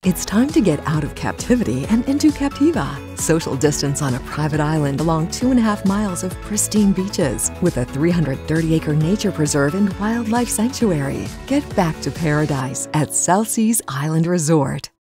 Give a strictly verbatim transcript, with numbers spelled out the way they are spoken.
It's time to get out of captivity and into Captiva. Social distance on a private island along two and a half miles of pristine beaches with a three hundred thirty acre nature preserve and wildlife sanctuary. Get back to paradise at South Seas Island Resort.